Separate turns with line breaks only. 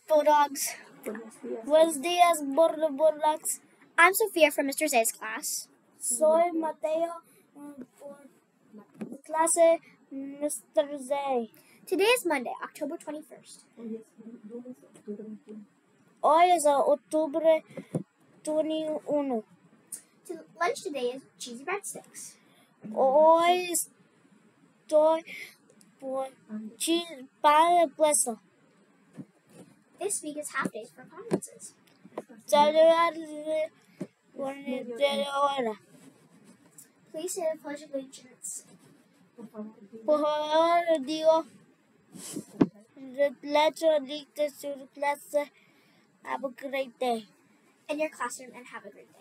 Bulldogs. Buenos dias, Bulldogs.
I'm Sophia from Mr. Zay's class.
Soy Mateo por clase Mr. Zay.
Today is Monday, October 21st.
Hoy es octubre 21.
Lunch today is cheesy breadsticks.
Hoy estoy por pan de queso.
This week is half days for conferences.
Saludar de hora.
Please say the Pledge of Allegiance.
Por favor, digo, lecho dicte su clase. Have a great day.
In your classroom and have a great day.